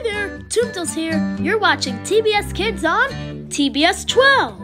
there, Toomtles here. You're watching TBS Kids on TBS 12.